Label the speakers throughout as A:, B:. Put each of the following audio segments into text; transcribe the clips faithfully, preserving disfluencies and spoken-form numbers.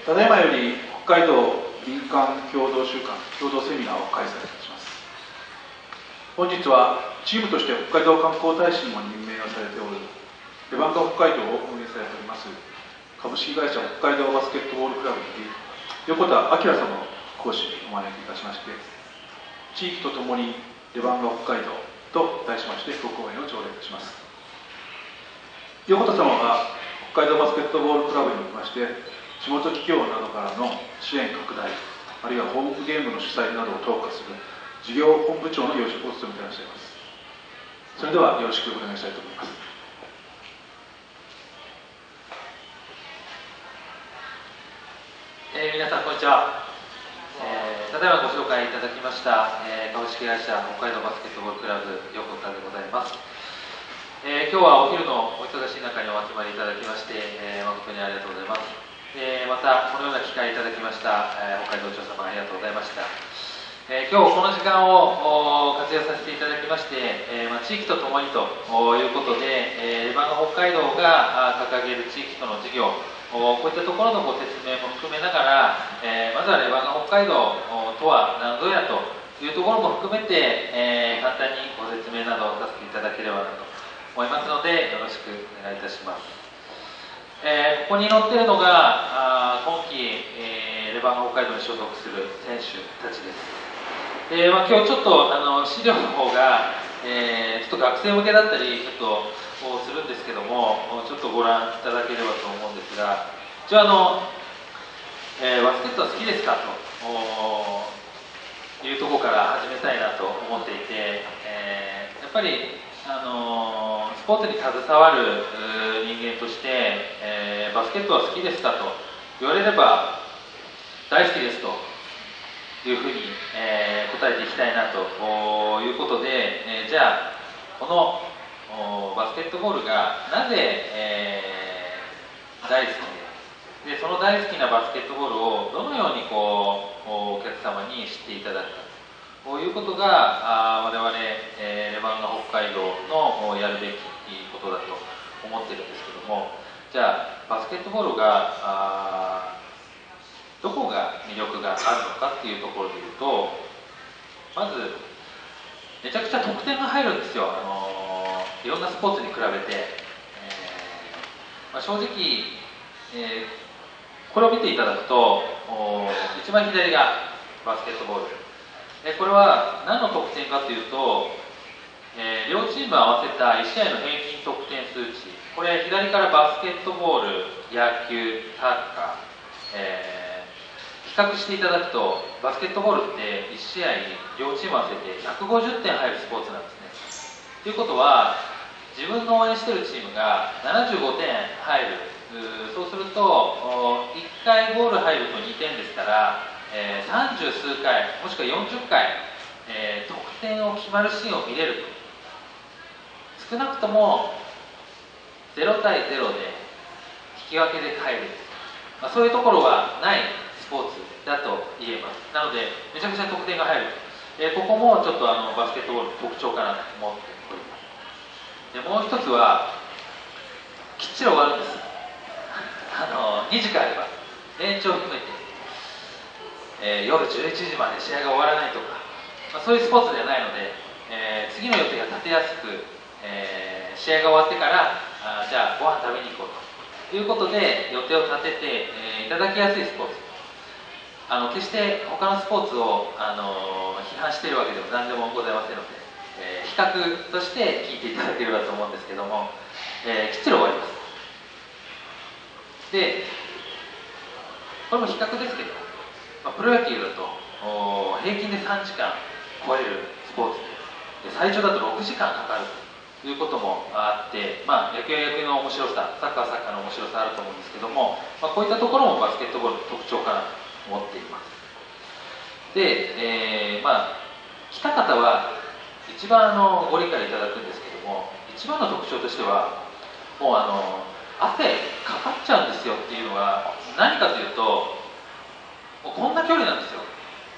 A: ただいまより北海道林間共同週間共同セミナーを開催いたします。本日はチームとして北海道観光大使にも任命をされておるレバンガ北海道を運営されております株式会社北海道バスケットボールクラブに横田明様を講師にお招きいたしまして、地域とともにレバンガ北海道と題しましてご講演を頂戴いたします。横田様は北海道バスケットボールクラブにおきまして地元企業などからの支援拡大、あるいはホームゲームの主催などを統括する事業本部長の要職を務めていらっしゃいます。それではよろしくお願いしたいと思います。
B: えー、皆さんこんにちは。えー、ただいまご紹介いただきました、えー、株式会社北海道バスケットボールクラブ横田でございます。えー、今日はお昼のお忙しい中にお集まりいただきまして、えー、誠にありがとうございます。えー、またこのような機会いただきました、えー、北海道庁様ありがとうございました。えー、今日この時間を活用させていただきまして、えーまあ、地域とともにということで、えー、レバンガ北海道が掲げる地域との事業、こういったところのご説明も含めながら、えー、まずはレバンガ北海道とは何ぞやというところも含めて、えー、簡単にご説明などをさせていただければなと思いますので、よろしくお願いいたします。えー、ここに載っているのが今季、えー、レバンガ北海道に所属する選手たちです。えーまあ、今日ちょっとあの資料の方が、えー、ちょっと学生向けだったりちょっとするんですけども、ちょっとご覧いただければと思うんですが、一応あの、えー、バスケットは好きですかというところから始めたいなと思っていて、えー、やっぱりあのスポーツに携わる人間として、えー、バスケットは好きですかと言われれば大好きですというふうに、えー、答えていきたいなということで、えー、じゃあこのバスケットボールがなぜ、えー、大好きででその大好きなバスケットボールをどのようにこうお客様に知っていただくかということがあ我々、えー、レバンガ北海道のやるべきことだと思っているんですけども、じゃあバスケットボールがあどこが魅力があるのかっていうところでいうと、まずめちゃくちゃ得点が入るんですよ。あのいろんなスポーツに比べて、えーまあ、正直、えー、これを見ていただくと一番左がバスケットボール、えー、これは何の得点かというと、えー、両チーム合わせたいち試合の平均得点数値、これ左からバスケットボール、野球、サッカー、えー比較していただくと、バスケットボールっていち試合両チーム合わせてひゃくごじゅってん入るスポーツなんですね。ということは、自分の応援しているチームがななじゅうごてん入る、そうするといっかいゴール入るとにてんですから、えー、さんじゅう数回もしくはよんじゅっかい、えー、得点を決まるシーンを見れると、少なくともゼロたいゼロで引き分けで帰る、まあ、そういうところはないスポーツだと言えます。なのでめちゃくちゃ得点が入る、えー、ここもちょっとあのバスケットボールの特徴かなと思っております。でもう一つはきっちり終わるんです。あのにじかんあれば延長を含めて、えー、夜じゅういちじまで試合が終わらないとか、まあ、そういうスポーツではないので、えー、次の予定が立てやすく、えー、試合が終わってからあじゃあご飯食べに行こうということで予定を立てて、えー、いただきやすいスポーツ、あの決して他のスポーツを、あの批判しているわけでも何でもございませんので、えー、比較として聞いていただければと思うんですけども、えー、きっちり終わります。でこれも比較ですけど、まあ、プロ野球だと平均でさんじかん超えるスポーツで、最長だとろくじかんかかるということもあって、まあ、野球は野球の面白さ、サッカーはサッカーの面白さあると思うんですけども、まあ、こういったところもバスケットボールの特徴かなと思っています。で、えー、まあ来た方は一番あのご理解いただくんですけども、一番の特徴としてはもうあの汗かかっちゃうんですよっていうのは何かというと、もうこんな距離なんですよ。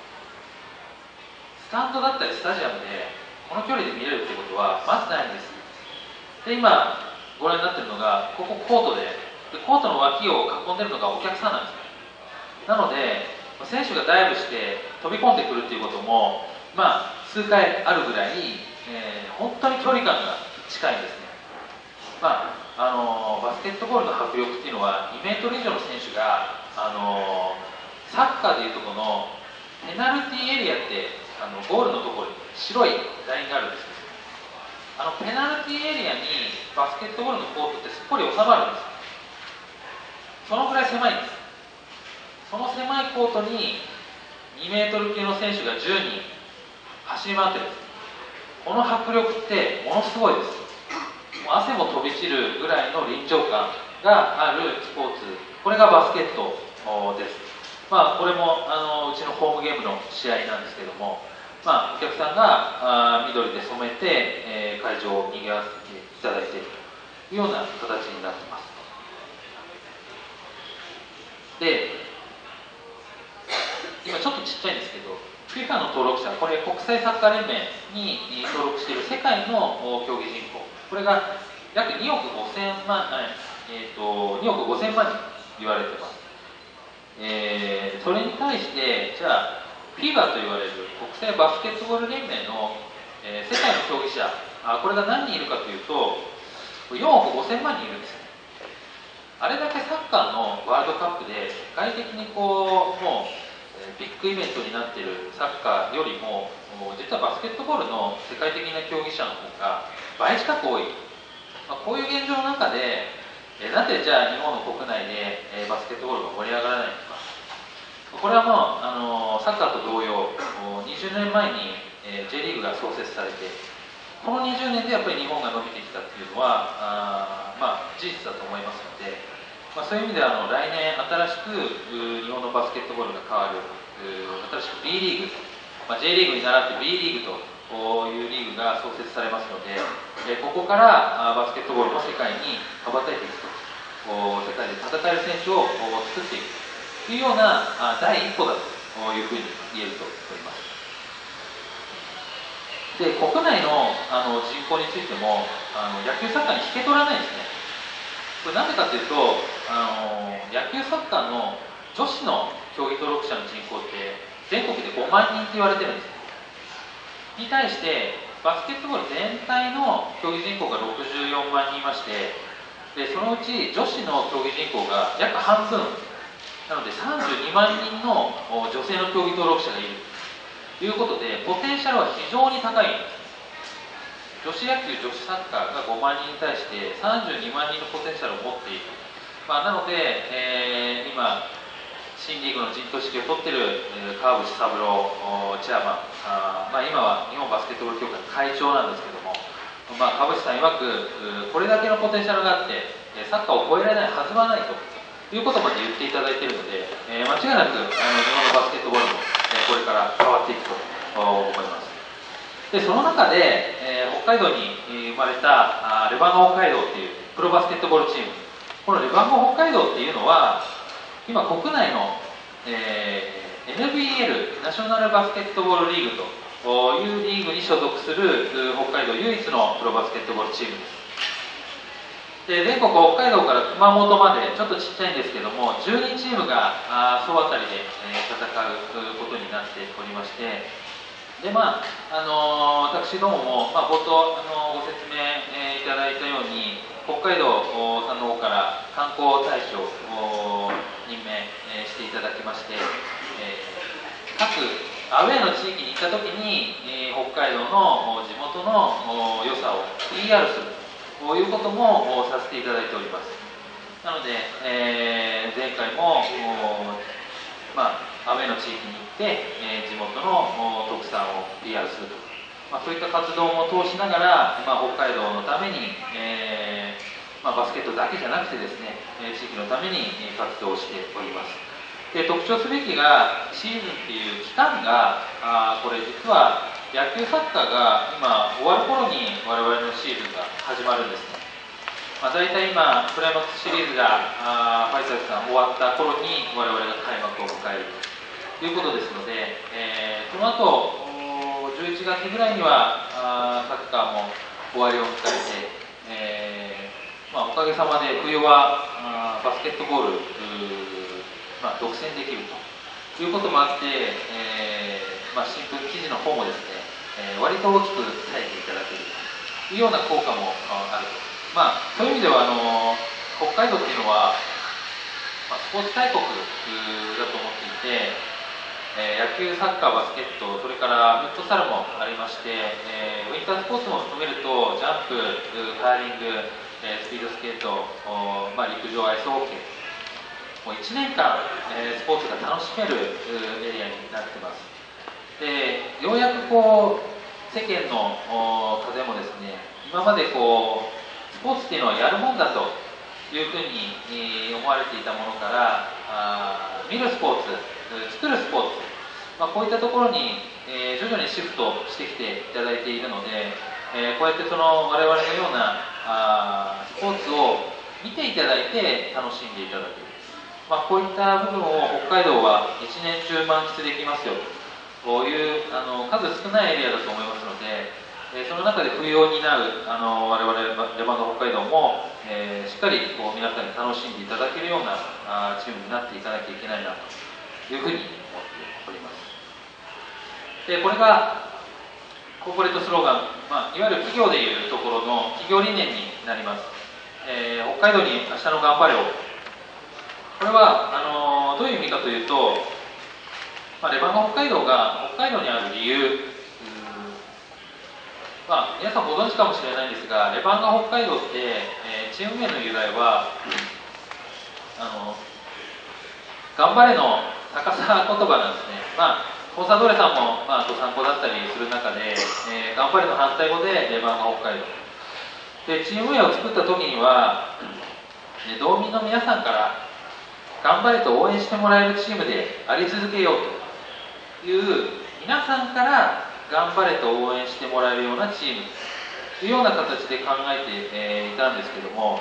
B: スタンドだったりスタジアムでこの距離で見れるってことはまずないんです。で今ご覧になっているのがここコートで、でコートの脇を囲んでるのがお客さんなんですね。 なので選手がダイブして飛び込んでくるっていうことも、まあ、数回あるぐらい、えー、本当に距離感が近いんですね。まああのバスケットボールの迫力っていうのはにメートル以上の選手が、あのサッカーでいうとこのペナルティーエリアってあのゴールのところに白いラインがあるんですけど、あのペナルティーエリアにバスケットボールのコートってすっぽり収まるんです。そのぐらい狭いんです。その狭いコートににメートル級の選手がじゅうにん走り回ってるんです。この迫力ってものすごいです。もう汗も飛び散るぐらいの臨場感があるスポーツ、これがバスケットです。まあ、これもあのうちのホームゲームの試合なんですけども、まあ、お客さんがあ緑で染めて、えー、会場を賑わせていただいているというような形になっています。で、今ちょっとちっちゃいんですけど、フィファ の登録者、これ国際サッカー連盟に登録している世界の競技人口、これが約におくごせんまん、えー、とにおくごせんまんにん言われています。えー、それに対して、じゃあ、フィファ と言われる国際バスケットボール連盟の、えー、世界の競技者、あこれが何人いるかというと、よんおくごせんまんにんいるんですね。あれだけサッカーのワールドカップで世界的にこう、もう、ビッグイベントになっているサッカーよりも、実はバスケットボールの世界的な競技者の方が倍近く多い、まあ、こういう現状の中で、えなぜじゃあ日本の国内で、えバスケットボールが盛り上がらないのか。これはもうあのサッカーと同様、にじゅうねんまえに、え J リーグが創設されて、このにじゅうねんでやっぱり日本が伸びてきたっていうのはあ、まあ、事実だと思いますので、まあ、そういう意味ではあの来年新しく日本のバスケットボールが変わる新しく B リーグ、まあ、J リーグに倣って B リーグというリーグが創設されますので、えここからバスケットボールも世界に羽ばたいていくと、世界で戦える選手を作っていくというような第一歩だというふうに言えると思います。で、国内のあの人口についてもあの野球サッカーに引け取らないんですね。これなんでかというと、あの野球サッカーの女子の競技登録者の人口って全国でごまんにんって言われてるんです。に対してバスケットボール全体の競技人口がろくじゅうよんまんにんいまして、でそのうち女子の競技人口が約半分なのでさんじゅうにまんにんの女性の競技登録者がいるということで、ポテンシャルは非常に高いんです。女子野球、女子サッカーがごまんにんに対してさんじゅうにまんにんのポテンシャルを持っている、まあ、なので、えー、今新リーグの陣頭指揮を取っている、えー、川淵三郎チェアマン、あ、まあ、今は日本バスケットボール協会の会長なんですけども、まあ、川淵さん曰くこれだけのポテンシャルがあってサッカーを超えられないはずはないということまで言っていただいているので、えー、間違いなくあの日本のバスケットボールも、えー、これから変わっていくと思います。でその中で、えー、北海道に生まれたあレバンガ北海道っていうプロバスケットボールチーム、このレバンガ北海道っていうのは今国内の、えー、エヌビーエル ナショナルバスケットボールリーグというリーグに所属する北海道唯一のプロバスケットボールチームです。で全国北海道から熊本までちょっとちっちゃいんですけどもじゅうにチームがあ総当たりで、えー、戦うことになっておりまして、でまああのー、私どもも、まあ、冒頭、あのー、ご説明、えー、いただいたように北海道さんの方から観光大使を任命、えー、していただきまして、えー、各アウェーの地域に行った時に、えー、北海道の地元の良さを ピーアール するということもさせていただいております。なので、えー、前回もまあ、アウェーの地域に行って、えー、地元の特産を ピーアール すると、まあ、そういった活動も通しながら、まあ、北海道のために、えーまあ、バスケットだけじゃなくてですね、地域のために活動しております。で特徴すべきがシーズンっていう期間があこれ実は野球サッカーが今終わる頃に我々のシーズンが始まるんですね。まあ、大体今クライマックスシリーズがあファイターズさん終わった頃に我々が開幕を迎えるということですので、えー、その後じゅういちがつぐらいにはあサッカーも終わりを迎えて、えーまあ、おかげさまで冬はあバスケットボールまあ、独占できるということもあって、えーまあ、新聞記事の方もですね、えー、割と大きく伝えていただけるというような効果もあると、まあ、そういう意味ではあの北海道っていうのは、まあ、スポーツ大国だと思っていて、えー、野球、サッカー、バスケット、それからフットサルもありまして、えー、ウィンタースポーツも含めるとジャンプ、カーリング、えー、スピードスケート、まあ、陸上、アイスホッケー、もういちねんかん、えー、スポーツが楽しめるエリアになってます。で、ようやくこう世間の風もですね、今までこうスポーツっていうのはやるもんだというふうに、えー、思われていたものから、あ見るスポーツ、作るスポーツ、まあ、こういったところに、えー、徐々にシフトしてきていただいているので、えー、こうやってその我々のようなあスポーツを見ていただいて楽しんでいただける、まあ、こういった部分を北海道はいちねん中満喫できますよというあの数少ないエリアだと思いますので、えー、その中で冬を担うあの我々レバンガ北海道も、えー、しっかりこう皆さんに楽しんでいただけるようなあチームになっていかなきゃいけないなというふうに思っております。でこれがコーポレートスローガン、まあ、いわゆる企業でいうところの企業理念になります。えー、北海道に明日の頑張れを、これはあのー、どういう意味かというと、まあ、レバンガ北海道が北海道にある理由、まあ、皆さんご存知かもしれないんですが、レバンガ北海道って、えー、チーム名の由来はあの頑張れの逆さ言葉なんですね。まあコンサドーレさんも、まあ、ご参考だったりする中で、えー、頑張れの反対語でレバンガ北海道で、チーム名を作った時には、ね、道民の皆さんから頑張れと応援してもらえるチームであり続けようという皆さんから頑張れと応援してもらえるようなチームというような形で考えて、えー、いたんですけども、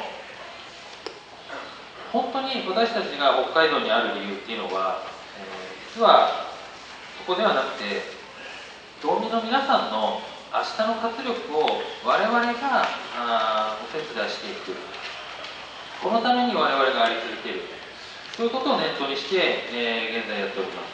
B: 本当に私たちが北海道にある理由っていうのは、えー、実はそこではなくて、道民の皆さんの明日の活力を我々があお手伝いしていく、このために我々があり続ける、そういうことを念頭にして、えー、現在やっております。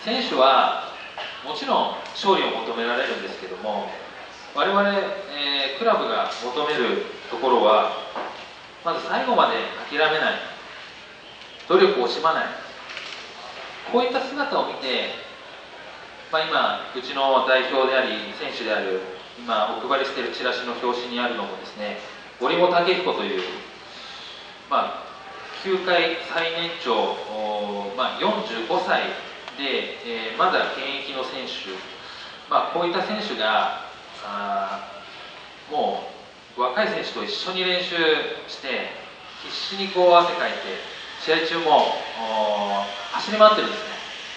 B: 選手はもちろん勝利を求められるんですけども、我々、えー、クラブが求めるところは、まず最後まで諦めない、努力を惜しまない、こういった姿を見て、まあ、今うちの代表であり選手である、今お配りしているチラシの表紙にあるのもですね、折茂武彦という、まあ、球界最年長、まあ、よんじゅうごさいで、えー、まだ現役の選手、まあ、こういった選手があもう若い選手と一緒に練習して必死にこう汗かいて試合中も走り回ってるんですね。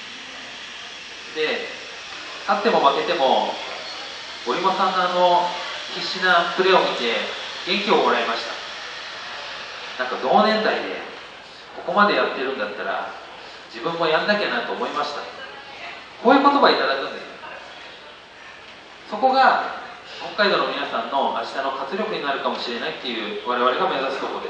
B: で勝っても負けても折茂さんのあの必死なプレーを見て元気をもらいました。なんか同年代でここまでやってるんだったら自分もやんなきゃなと思いました、こういう言葉いただくんです。そこが北海道の皆さんの明日の活力になるかもしれないっていう我々が目指すところです。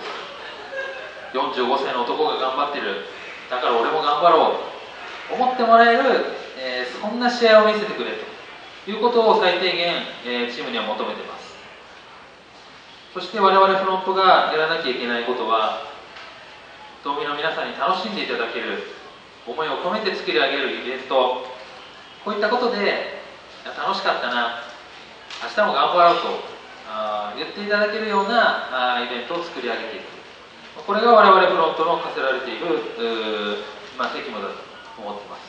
B: よんじゅうごさいの男が頑張ってる、だから俺も頑張ろうと思ってもらえる、えー、そんな試合を見せてくれということを最低限、えー、チームには求めています。そして我々フロントがやらなきゃいけないことは、道民の皆さんに楽しんでいただける、思いを込めて作り上げるイベント、こういったことで楽しかったな、明日も頑張ろうとあ言っていただけるようなあイベントを作り上げていく、これが我々フロントの課せられている、まあ、責務だと思っています。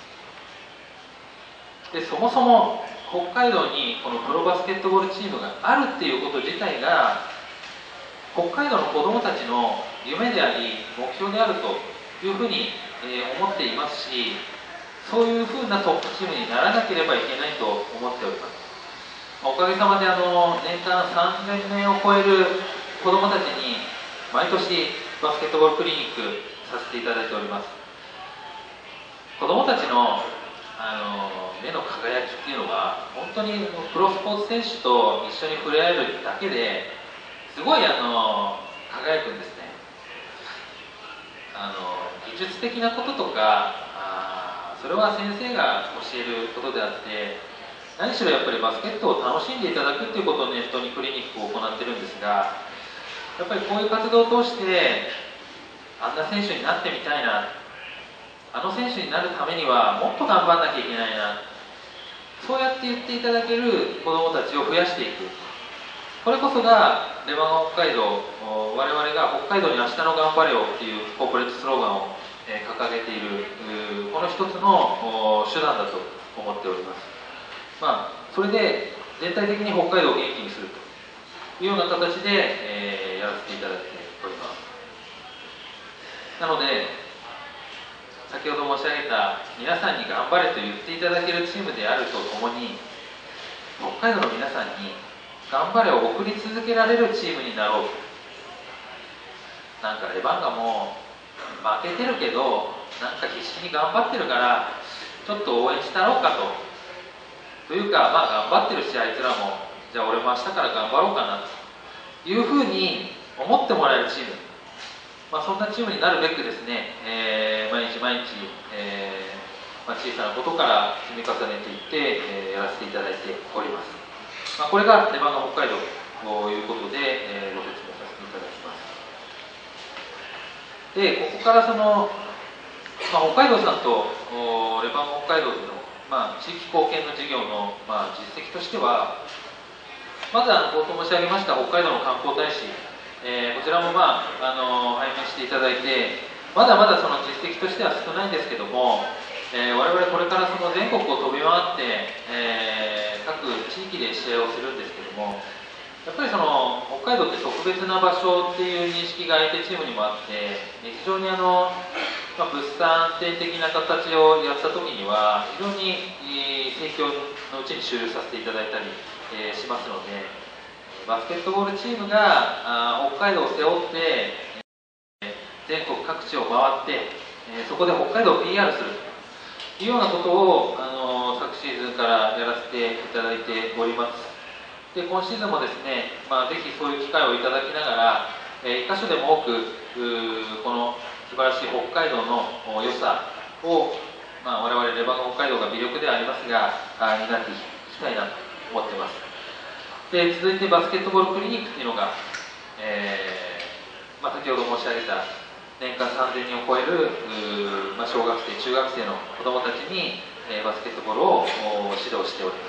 B: でそもそも北海道にこのプロバスケットボールチームがあるっていうこと自体が北海道の子どもたちの夢であり目標であるというふうに、えー、思っていますし、そういうふうなトップチームにならなければいけないと思っております。おかげさまであの年間さんぜんめいを超える子どもたちに毎年バスケットボールクリニックさせていただいております。子どもたちのあの目の輝きっていうのは本当にプロスポーツ選手と一緒に触れ合えるだけですごいあの輝くんですね。 あの技術的なこととか、あそれは先生が教えることであって、何しろやっぱりバスケットを楽しんでいただくっていうことを念頭にクリニックを行ってるんですが、やっぱりこういう活動を通してあんな選手になってみたいな、あの選手になるためにはもっと頑張んなきゃいけないな、そうやって言っていただける子どもたちを増やしていく、これこそがレバンガ北海道、我々が北海道に明日の頑張れよっていうコーポレートスローガンを掲げている、この一つの手段だと思っております。まあ、それで全体的に北海道を元気にするというような形で、えー、やらせていただいております。なので、先ほど申し上げた皆さんに頑張れと言っていただけるチームであるとともに、北海道の皆さんに頑張れを送り続けられるチームになろう。なんかレバンガも負けてるけど、なんか必死に頑張ってるからちょっと応援したろうかと。というか、まあ、頑張ってるし、あいつらも、じゃあ俺も明日から頑張ろうかなというふうに思ってもらえるチーム、まあ、そんなチームになるべくですね、えー、毎日毎日、えーまあ、小さなことから積み重ねていって、えー、やらせていただいております。まあ、これがレバンガ北海道ということで、えー、ご説明させていただきます。で、ここからその、まあ、北海道さんとレバンガ北海道でのまあ、地域貢献の事業の、まあ、実績としては、まずあの冒頭申し上げました北海道の観光大使、えー、こちらも、まあ、あの拝見していただいて、まだまだその実績としては少ないんですけども、えー、我々これからその全国を飛び回って、えー、各地域で試合をするんですけども、やっぱりその北海道って特別な場所っていう認識が相手チームにもあって、非常にあのまあ、物産展的な形をやった時には非常に、えー、盛況のうちに終了させていただいたり、えー、しますので、バスケットボールチームがあ北海道を背負って、えー、全国各地を回って、えー、そこで北海道を ピーアール するというようなことを、あのー、昨シーズンからやらせていただいております。で、今シーズンもですね、まあ、ぜひそういう機会をいただきながら、えー、一箇所でも多くこの素晴らしい北海道の良さを、まあ、我々レバンガ北海道が魅力ではありますが、担っていきたいなと思っています。で、続いてバスケットボールクリニックというのが、えーまあ、先ほど申し上げた年間さんぜんにんを超える、まあ、小学生、中学生の子どもたちに、えー、バスケットボールを指導しております。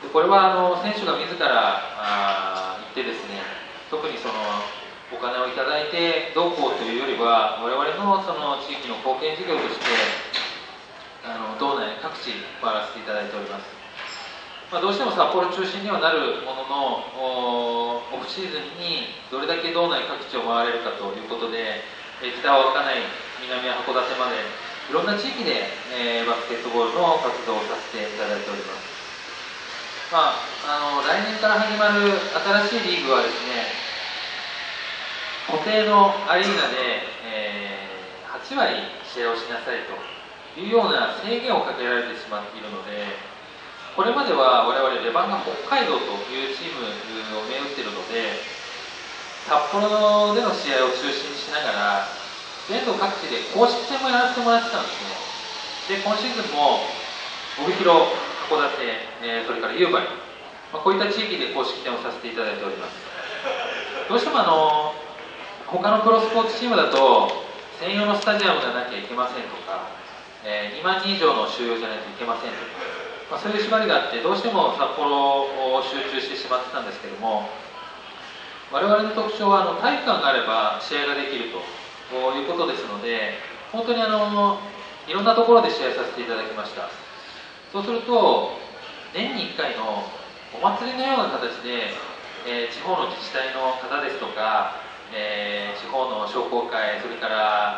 B: でこれはあの選手が自らあ言ってですね、特にそのお金をいただいてどうこうというよりは、我々のその地域の貢献事業としてあの道内各地回らせていただいております。まあ、どうしても札幌中心にはなるものの、オフシーズンにどれだけ道内各地を回れるかということで、北は稚内、南は函館までいろんな地域で、えー、バスケットボールの活動をさせていただいております。まあ、あの来年から始まる新しいリーグはですね、固定のアリーナで、えー、はちわり試合をしなさいというような制限をかけられてしまっているので、これまでは我々レバンガ北海道というチームを銘打っているので、札幌での試合を中心にしながら全国各地で公式戦もやらせてもらってたんですね。で、今シーズンも帯広、函館、えー、それから夕張、まあ、こういった地域で公式戦をさせていただいております。どうしてもあの他のプロスポーツチームだと専用のスタジアムがなきゃいけませんとか、えー、にまんにん以上の収容じゃないといけませんとか、まあ、そういう縛りがあってどうしても札幌を集中してしまってたんですけども、我々の特徴はあの体育館があれば試合ができるということですので、本当にあのいろんなところで試合させていただきました。そうすると年にいっかいのお祭りのような形で、えー、地方の自治体の方ですとか、えー、地方の商工会、それから、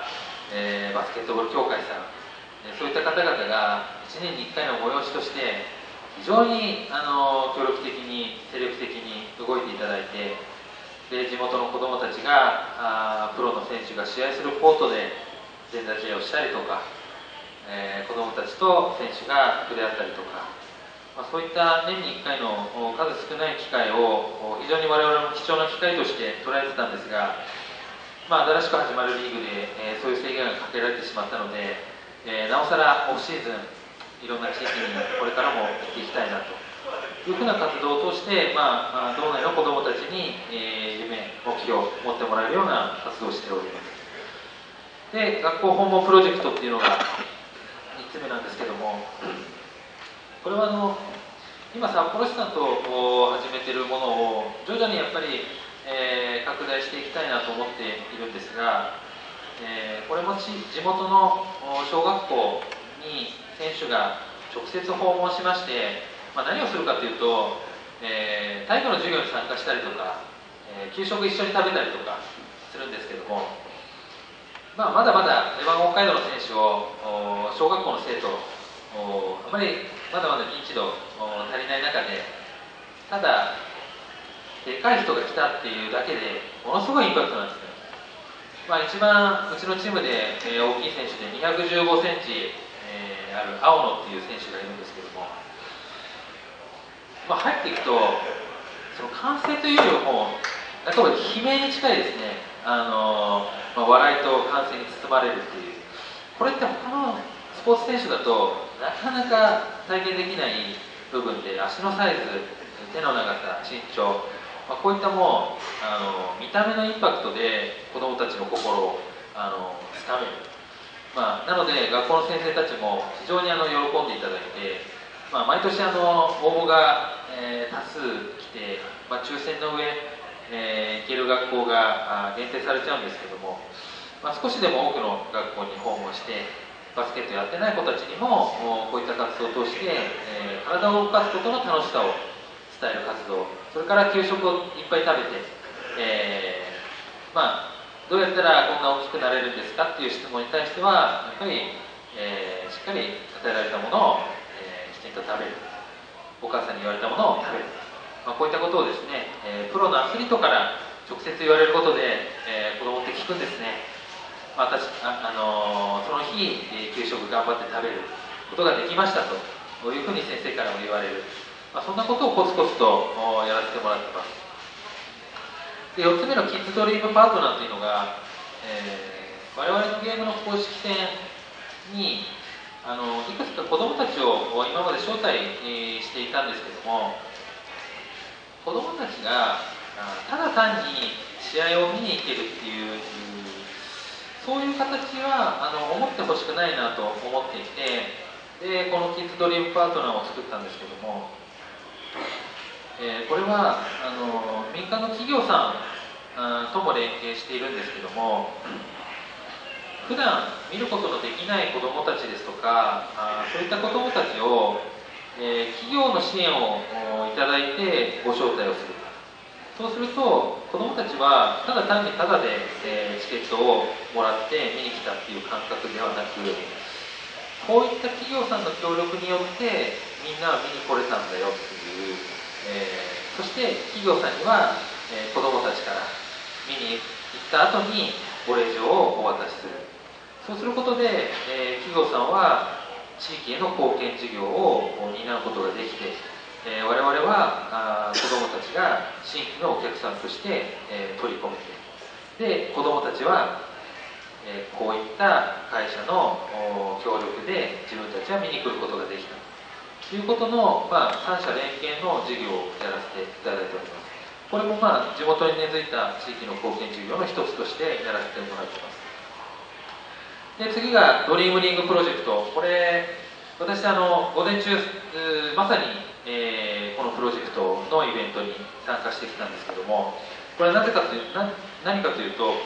B: えー、バスケットボール協会さん、えー、そういった方々がいちねんにいっかいの催しとして非常にあの協力的に精力的に動いていただいて、で地元の子どもたちがあプロの選手が試合するコートで前座試合をしたりとか、えー、子どもたちと選手が触れ合ったりとか、まあ、そういった年にいっかいの数少ない機会を非常に我々も貴重な機会として捉えてたんですが、 まあ、新しく始まるリーグで、えー、そういう制限がかけられてしまったので、えー、なおさらオフシーズンいろんな地域にこれからも行っていきたいなというふうな活動を通して、まあ、道内の子どもたちに、えー、夢目標を持ってもらえるような活動をしております。で、学校訪問プロジェクトっていうのがみっつめなんですけども、これはあの今札幌市さんと始めているものを徐々にやっぱり、えー、拡大していきたいなと思っているんですが、えー、これも地元の小学校に選手が直接訪問しまして、まあ、何をするかというと、えー、体育の授業に参加したりとか、えー、給食一緒に食べたりとかするんですけども、まあ、まだまだレバン北海道の選手を小学校の生徒あまりまだまだ認知度足りない中で、ただでかい人が来たっていうだけでものすごいインパクトなんですね。まあ、一番うちのチームで、えー、大きい選手でにひゃくじゅうごセンチ、えー、ある青野っていう選手がいるんですけども、まあ、入っていくとその歓声というよりもなんか悲鳴に近いですね。あのーまあ、笑いと歓声に包まれるっていう、これって他のスポーツ選手だとなかなか体現できない部分で、足のサイズ、手の長さ、身長、まあ、こういったもうあの見た目のインパクトで子どもたちの心をあのつかめる、まあ、なので学校の先生たちも非常にあの喜んでいただいて、まあ、毎年あの応募が、えー、多数来て、まあ、抽選の上、えー、行ける学校が限定されちゃうんですけども、まあ、少しでも多くの学校に訪問してバスケットやってない子たちにもこういった活動を通して、えー、体を動かすことの楽しさを伝える活動、それから給食をいっぱい食べて、えー、まあどうやったらこんな大きくなれるんですかっていう質問に対してはやっぱり、えー、しっかり与えられたものを、えー、きちんと食べる、お母さんに言われたものを食べる、まあ、こういったことをですね、えー、プロのアスリートから直接言われることで、えー、子供って聞くんですね。まあ、私あ、あのー、その日、えー、給食頑張って食べることができましたというふうに先生からも言われる、まあ、そんなことをコツコツとやらせてもらってます。でよっつめのキッズドリームパートナーというのが、えー、我々のゲームの公式戦にあのいくつか子どもたちを今まで招待、えー、していたんですけども、子どもたちがただ単に試合を見に行けるっていうそういう形はあの思ってほしくないなと思っていて、でこのキッズドリームパートナーを作ったんですけども、えー、これはあの民間の企業さんとも連携しているんですけども、普段見ることのできない子どもたちですとか、あそういった子どもたちを、えー、企業の支援をいただいてご招待をする。そうすると子どもたちはただ単にタダで、えー、チケットをもらって見に来たっていう感覚ではなく、こういった企業さんの協力によってみんなは見に来れたんだよっていう、えー、そして企業さんには、えー、子どもたちから見に行った後にご令状をお渡しする。そうすることで、えー、企業さんは地域への貢献事業を担うことができて、えー、我々はあ子どもたちが新規のお客さんとして、えー、取り込めて、で子どもたちは、えー、こういった会社の協力で自分たちは見に来ることができたということの、まあ、三者連携の事業をやらせていただいております。これも、まあ、地元に根付いた地域の貢献事業の一つとしてやらせてもらっています。で次がドリームリングプロジェクト。これ私あの午前中まさに、えー、このプロジェクトのイベントに参加してきたんですけども、これはなぜかというな何かというと、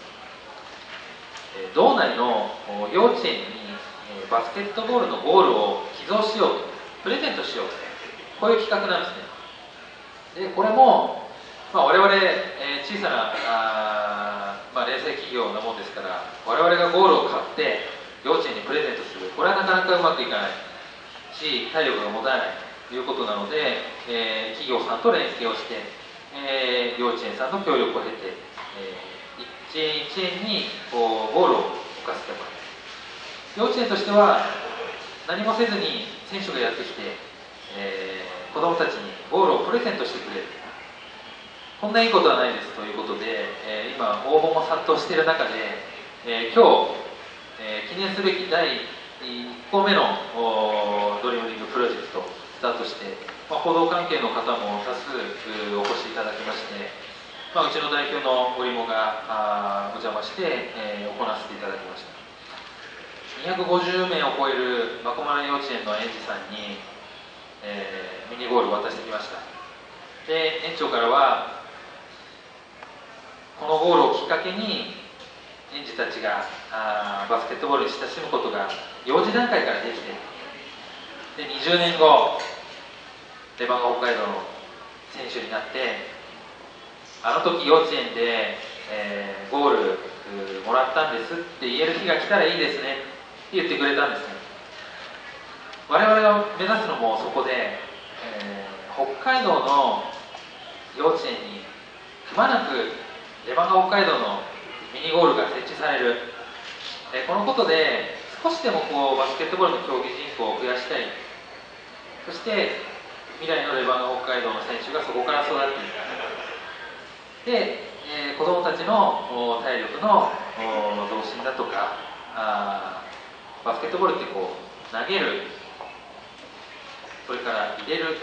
B: えー、道内の幼稚園に、えー、バスケットボールのゴールを寄贈しようと、プレゼントしようと、こういう企画なんですね。でこれも、まあ、我々、えー、小さなあ、まあ、零細企業なもんですから、我々がゴールを買って幼稚園にプレゼントする、これはなかなかうまくいかないし、体力が持たないということなので、えー、企業さんと連携をして、えー、幼稚園さんの協力を経て、えー、一円一円にこうゴールを置かせてもらう。幼稚園としては何もせずに選手がやってきて、えー、子どもたちにゴールをプレゼントしてくれる。 こんないいことはないですということで、えー、今応募も殺到している中で、えー、今日、えー、記念すべきだいいっこめのドリームリングプロジェクトスタートして、まあ、報道関係の方も多数お越しいただきまして、まあ、うちの代表のゴリモがお邪魔して、えー、行わせていただきました。にひゃくごじゅうめいを超えるまこまら幼稚園の園児さんに、えー、ミニゴールを渡してきました。で、園長からは、このゴールをきっかけに園児たちがあバスケットボールに親しむことが幼児段階からできて、でにじゅうねんごレバンガ北海道の選手になって、あの時幼稚園で、えー、ゴールもらったんですって言える日が来たらいいですねって言ってくれたんですね。我々が目指すのもそこで、えー、北海道の幼稚園にくまなくレバンガ北海道のミニゴールが設置される、えこのことで少しでもこうバスケットボールの競技人口を増やしたい、そして未来のレバンガ北海道の選手がそこから育っていくで、えー、子どもたちの体力の増進だとか、あバスケットボールってこう投げる、それから入れる、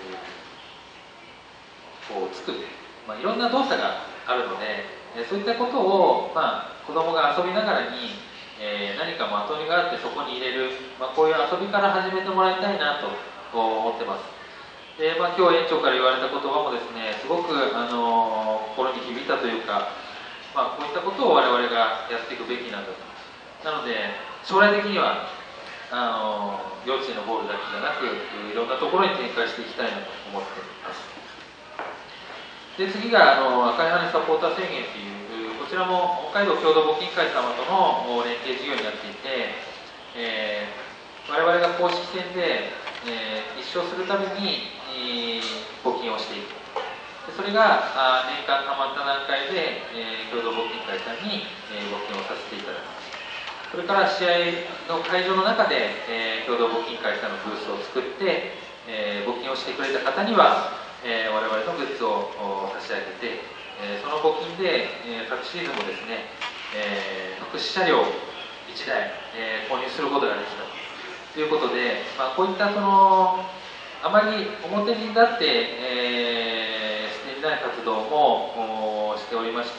B: こうつく、まあ、いろんな動作があるので、えそういったことを、まあ、子どもが遊びながらに、えー、何か的にがあってそこに入れる、まあ、こういう遊びから始めてもらいたいなと思ってます。で、まあ、今日園長から言われた言葉もですね、すごく、あのー、心に響いたというか、まあ、こういったことを我々がやっていくべきなんだと。なので将来的にはあのー、幼稚園のゴールだけじゃなく、いろんなところに展開していきたいなと思っています。で、次があの赤い羽サポーター宣言という、こちらも北海道共同募金会様との連携事業になっていて、えー、我々が公式戦で、えー、一勝するために、えー、募金をしていく。でそれがあ年間たまった段階で、えー、共同募金会さんに、えー、募金をさせていただく。それから試合の会場の中で、えー、共同募金会さんのブースを作って、えー、募金をしてくれた方にはえー、我々のグッズを差し上げて、えー、その募金で、えー、昨シーズンもですね、えー、福祉車両いちだい、えー、購入することができたということで、まあ、こういったそのあまり表に立って、えー、していない活動もしておりまして、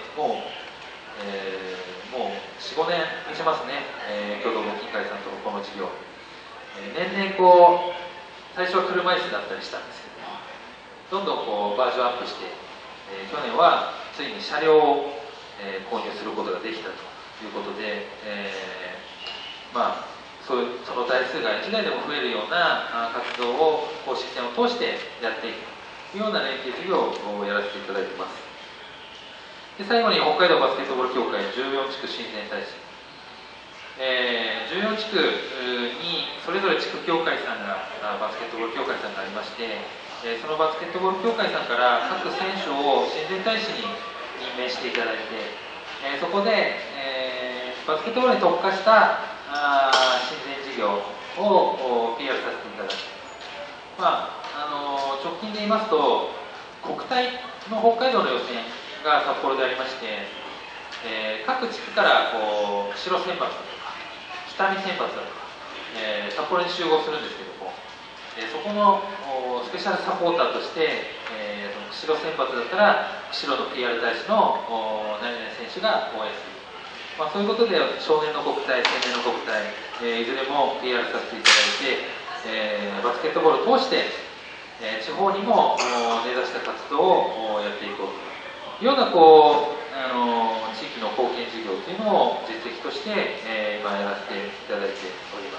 B: もう、えー、もうよん、ごねんにしますね、えー、共同募金会さんとこの事業、えー、年々こう最初は車椅子だったりしたんですけど、どんどんこうバージョンアップして、えー、去年はついに車両を、えー、購入することができたということで、えー、まあそういうその台数がいちだいでも増えるような活動を公式戦を通してやっていくというような連携事業をやらせていただいています。で最後に北海道バスケットボール協会じゅうよん地区親善大使、えー、じゅうよん地区にそれぞれ地区協会さんがバスケットボール協会さんがありまして、えー、そのバスケットボール協会さんから各選手を親善大使に任命していただいて、えー、そこで、えー、バスケットボールに特化したあ親善事業を ピーアール させていただく、まああのー、直近で言いますと国体の北海道の予選が札幌でありまして、えー、各地区からこう釧路選抜だとか北見選抜だとか、えー、札幌に集合するんですけども、えー、そこのスペシャルサポーターとして、えー、釧路選抜だったら釧路の ピーアール 大使の何々選手が応援する、まあ、そういうことで少年の国体、青年の国体、えー、いずれも ピーアール させていただいて、えー、バスケットボールを通して、えー、地方にも根ざした活動をやっていこうというようなこう、あのー、地域の貢献事業というのを実績として、えー、今やらせていただいております。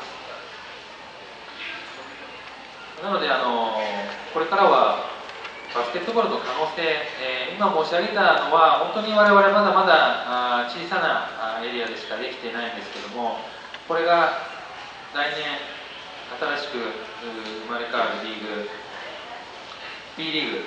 B: なので、あのー、これからはバスケットボールの可能性、えー、今申し上げたのは本当に我々まだまだあ小さなエリアでしかできていないんですけども、これが来年新しく生まれ変わるリーグ B リーグ、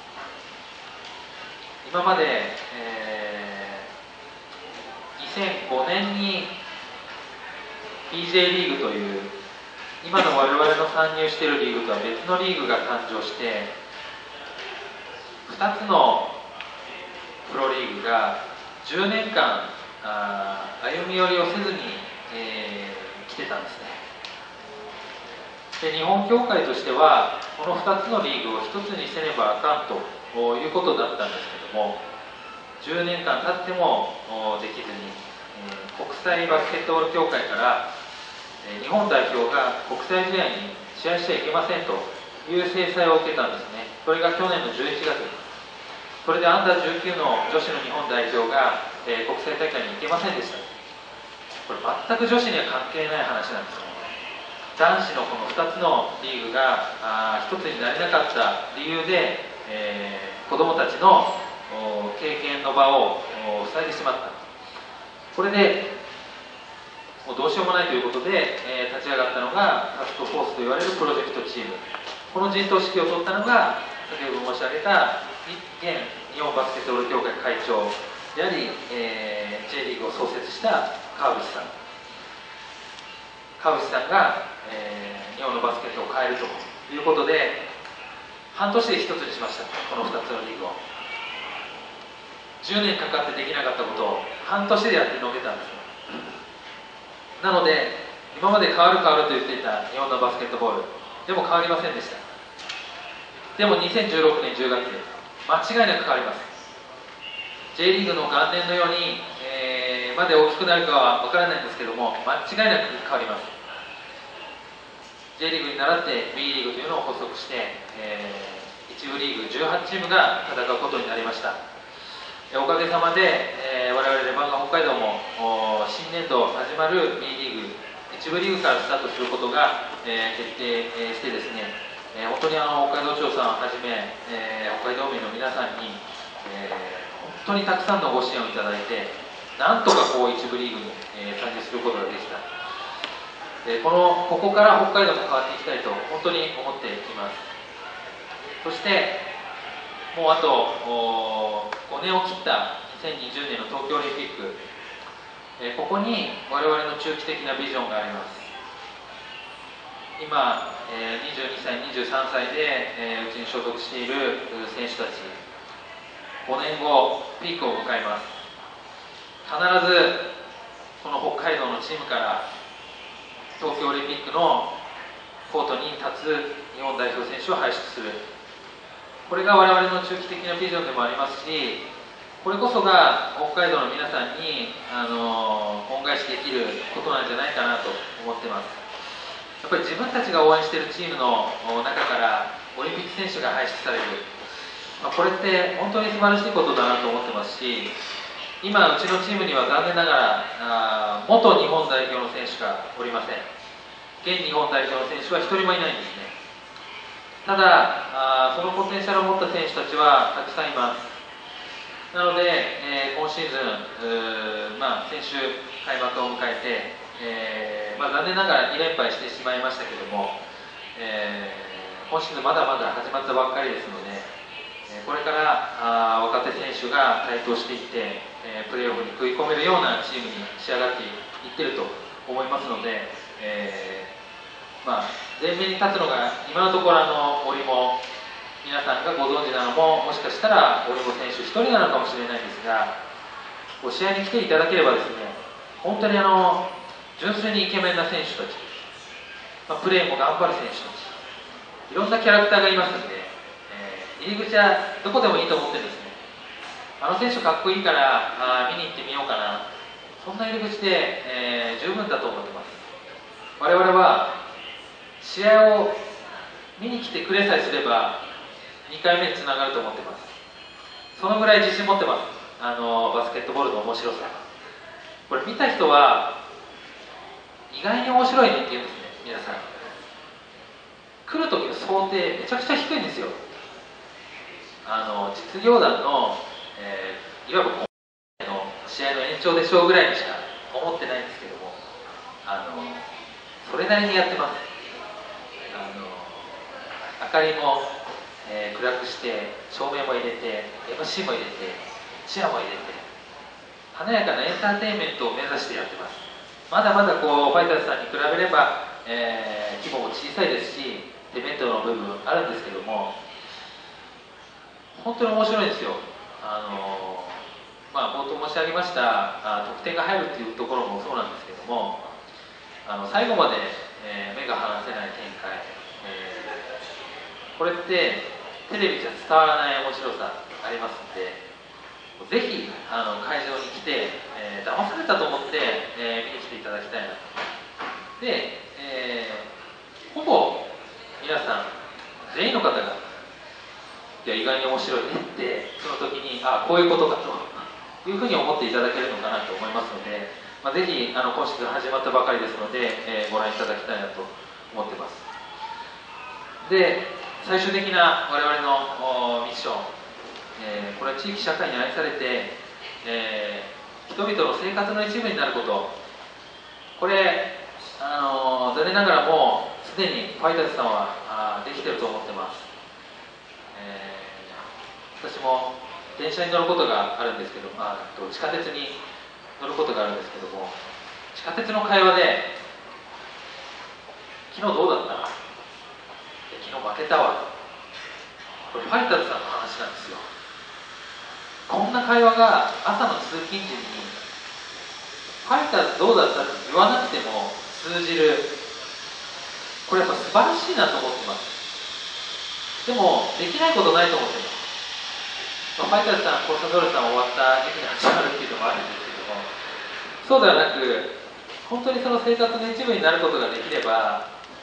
B: 今まで、えー、にせんごねんに ピージェー リーグという今の我々の参入しているリーグとは別のリーグが誕生して、 ふたつのプロリーグがじゅうねんかんあ歩み寄りをせずに、えー、来てたんですね。で日本協会としてはこのふたつのリーグをひとつにせねばあかんということだったんですけども、じゅうねんかん経ってもできずに、えー、国際バスケットボール協会から、えー、日本代表が国際試合に試合しちゃいけませんという制裁を受けたんですね。それが去年のじゅういちがつです。それでアンダーじゅうきゅうの女子の日本代表が、えー、国際大会に行けませんでした。これ全く女子には関係ない話なんですよ。男子のこのふたつのリーグがあひとつになれなかった理由で、えー、子どもたちの経験の場を塞いでしまった。これでもうどうしようもないということで、えー、立ち上がったのがタスクフォースと言われるプロジェクトチーム。この陣頭指揮を取ったのが先ほど申し上げた現日本バスケットボール協会会長であり、えー、J リーグを創設した川淵さん。川淵さんが、えー、日本のバスケットを変えるということで半年で一つにしました。このふたつのリーグをじゅうねんかかってできなかったことを半年でやってのけたんです。なので今まで変わる変わると言っていた日本のバスケットボールでも変わりませんでした。でもにせんじゅうろくねんじゅうがつ間違いなく変わります。 J リーグの元年のように、えー、まで大きくなるかは分からないんですけども間違いなく変わります。 J リーグに倣って B リーグというのを発足して、えー、一部リーグじゅうはちチームが戦うことになりました。おかげさまで、えー、我々レバンガ北海道も新年度始まる B リーグ一部リーグからスタートすることが、えー、決定してですね、えー、本当にあの北海道庁さんをはじめ、えー、北海道民の皆さんに、えー、本当にたくさんのご支援をいただいてなんとかこう一部リーグに、えー、参入することができた。でこのここから北海道も変わっていきたいと本当に思っています。そしてもうあとごねんを切ったにせんにじゅうねんの東京オリンピック、えー、ここに我々の中期的なビジョンがあります。今、えー、にじゅうにさいにじゅうさんさいで、えー、うちに所属している選手たちごねんごピークを迎えます。必ずこの北海道のチームから東京オリンピックのコートに立つ日本代表選手を輩出する。これが我々の中期的なビジョンでもありますし、これこそが北海道の皆さんに、あの恩返しできることなんじゃないかなと思ってます。やっぱり自分たちが応援しているチームの中からオリンピック選手が輩出される、まあ、これって本当に素晴らしいことだなと思ってますし、今うちのチームには残念ながらあ元日本代表の選手がおりません。現日本代表の選手は一人もいないんですね。ただあそのポテンシャルを持った選手たちはたくさんいます。なので、えー、今シーズン、まあ、先週開幕を迎えて、えーまあ、残念ながらに連敗してしまいましたけども、えー、今シーズンまだまだ始まったばっかりですので、えー、これからあ若手選手が台頭していって、えー、プレーオフに食い込めるようなチームに仕上がっていってると思いますので、えーまあ、前面に立つのが今のところあの折も皆さんがご存知なのももしかしたら折茂選手一人なのかもしれないんですが、ご試合に来ていただければですね、本当にあの純粋にイケメンな選手たち、まあ、プレーも頑張る選手たち、いろんなキャラクターがいますので、えー、入り口はどこでもいいと思ってるんですね。あの選手かっこいいからあ見に行ってみようかな、そんな入り口で、えー、十分だと思ってます。我々は試合を見に来てくれさえすればにかいめにつながると思ってます。そのぐらい自信持ってます。あのバスケットボールの面白さ、これ見た人は意外に面白いねって言うんですね。皆さん来る時の想定めちゃくちゃ低いんですよ。あの実業団の、えー、いわば今回の試合の延長でしょうぐらいにしか思ってないんですけども、あのそれなりにやってます。あの明かりも、えー、暗くして照明も入れて エムシー も入れてチアも入れて華やかなエンターテインメントを目指してやってます。まだまだこうファイターズさんに比べれば、えー、規模も小さいですしデメリットの部分あるんですけども、 本当に面白いんですよ。あのまあ、冒頭申し上げましたあ得点が入るっていうところもそうなんですけども、あの最後まで、えー目が離せない展開、えーこれってテレビじゃ伝わらない面白さありますので、ぜひあの会場に来て、えー騙されたと思って、えー見に来ていただきたいなと。で、えーほぼ皆さん全員の方がいや意外に面白いねってその時にあこういうことかというふうに思っていただけるのかなと思いますので、まあ、ぜひあの今シーズン始まったばかりですので、えーご覧いただきたいなと思ってます。で最終的な我々のおミッション、えーこれは地域社会に愛されて、えー人々の生活の一部になること、これあの残念ながらもうすでにファイターズさんはあできてると思ってます。えー私も電車に乗ることがあるんですけど、あと地下鉄に乗ることがあるんですけども、地下鉄の会話で昨日どうだった？昨日負けたわ。これファイターズさんの話なんですよ。こんな会話が朝の通勤時にファイターズどうだったって言わなくても通じる、これやっぱ素晴らしいなと思ってます。でもできないことないと思ってます。ファイターズさん、コーサドールさん終わった時期に始まるっていうのもあるんですけども、そうではなく本当にその生活の一部になることができれば、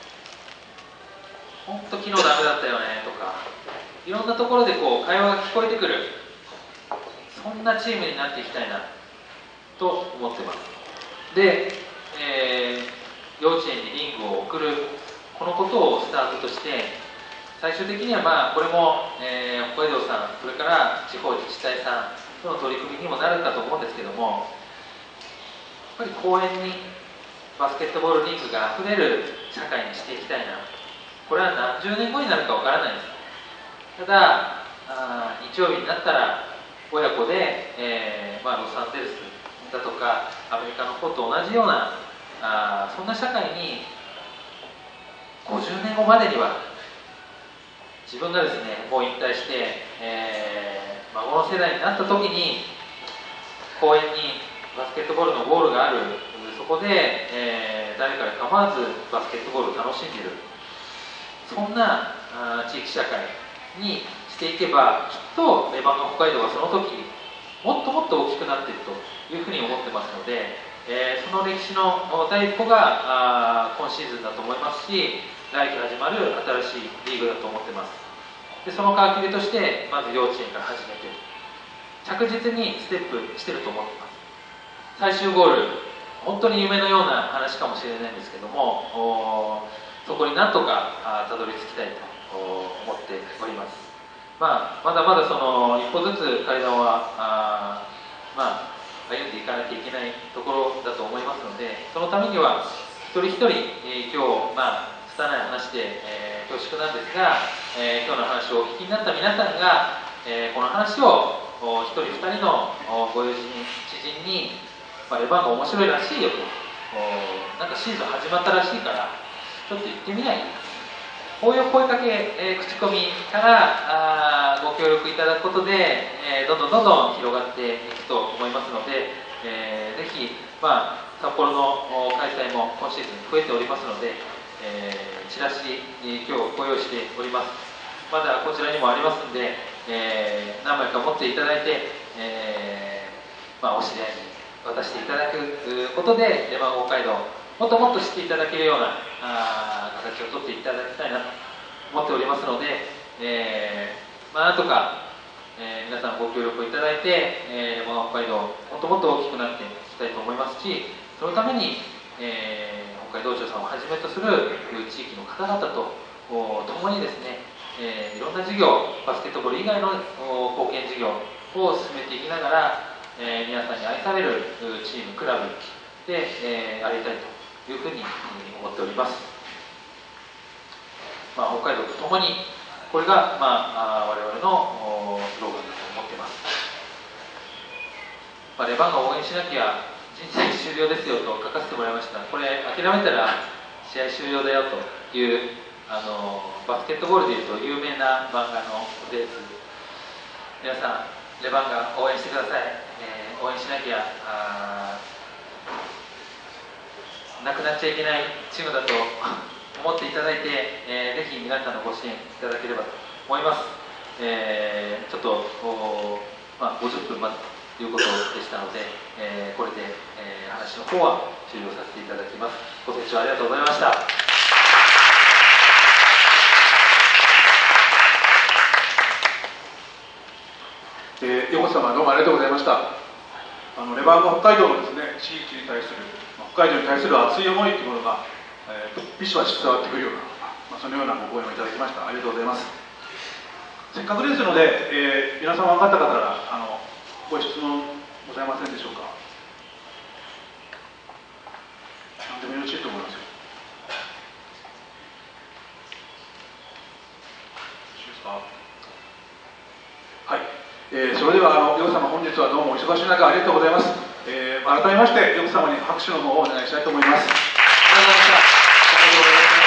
B: 本当昨日ダメだったよねとかいろんなところでこう会話が聞こえてくる、そんなチームになっていきたいなと思ってます。で、えー幼稚園にリングを送るこのことをスタートとして、最終的にはまあこれも、えー北海道さん、それから地方自治体さんとの取り組みにもなるかと思うんですけども、やっぱり公園にバスケットボールリングがあふれる社会にしていきたいな。これは何十年後になるかわからないです。ただあ日曜日になったら親子で、えーまあ、ロサンゼルスだとかアメリカの方と同じようなあそんな社会にごじゅうねんごまでには自分がですねもう引退して、えー、孫の世代になった時に公園にバスケットボールのゴールがある、そこで、えー、誰かに構わずバスケットボールを楽しんでいる、そんなあ地域社会にしていけば、きっとレバンガ北海道はその時もっともっと大きくなっているというふうに思ってますので、えー、その歴史の第一歩があ今シーズンだと思いますし、来季始まる新しいリーグだと思ってます。でその皮切りとしてまず幼稚園から始めて着実にステップしてると思ってます。最終ゴール、本当に夢のような話かもしれないんですけども、そこになんとかたどり着きたいと思っております。まあ、まだまだその一歩ずつ階段はあ、まあ、歩んでいかなきゃいけないところだと思いますので、そのためには一人一人、えー、今日、まあ、拙い話で、えー、恐縮なんですが、えー、今日の話をお聞きになった皆さんが、えー、この話を一人二人のご友人、知人に、まあ、レバンガ面白いらしいよと、なんかシーズン始まったらしいからちょっと行ってみない？こういう声かけ、えー、口コミからあご協力いただくことで、えー、どんどんどんどん広がっていくと思いますので、えー、ぜひ、まあ、札幌の開催も今シーズン増えておりますので、えー、チラシ、えー、今日ご用意しております。まだこちらにもありますので、えー、何枚か持っていただいて、えーまあ、お知り合いに渡していただくことで、レバンガ北海道もっともっと知っていただけるようなあ形をとっていただきたいなと思っておりますので、えーまあ、なんとか、えー、皆さんご協力をいただいて、えー、レバンガ北海道もっともっと大きくなっていきたいと思いますし、そのために、えー、北海道庁さんをはじめとする地域の方々と共にですね、えー、いろんな事業、バスケットボール以外の貢献事業を進めていきながら、えー、皆さんに愛されるチーム、クラブで、えー、ありたいというふうに思っております。まあ、北海道とともに、これが、まあ、我々のスローガンだと思っています。まあ、レバンガを応援しなきゃ人生終了ですよと書かせてもらいました。これ、諦めたら試合終了だよという、あのバスケットボールでいうと有名な漫画のフレーズ皆さんレバンガ応援してください。えー、応援しなきゃあなくなっちゃいけないチームだと思っていただいて、えー、ぜひ皆さんのご支援いただければと思います。えー、ちょっとまあ、ごじゅっぷんまでということでしたので、えー、これで、えー、話の方は終了させていただきます。ご清聴ありがとうございました。
A: えー、横田様どうもありがとうございました。あのレバンガ北海道のですね、地域に対する、北海道に対する熱い思いというものが、えー、ビシバシ伝わってくるような、まあ、そのようなご講演をいただきました。ありがとうございます。せっかくですので、えー、皆様方からあのご質問ございませんでしょうか。何でもよろしいと思いますよ。いいですか。はい、えー、それではあの横田様、本日はどうもお忙しい中ありがとうございます。えー、改めまして横田様に拍手の方をお願いしたいと思います。ありがとうございました。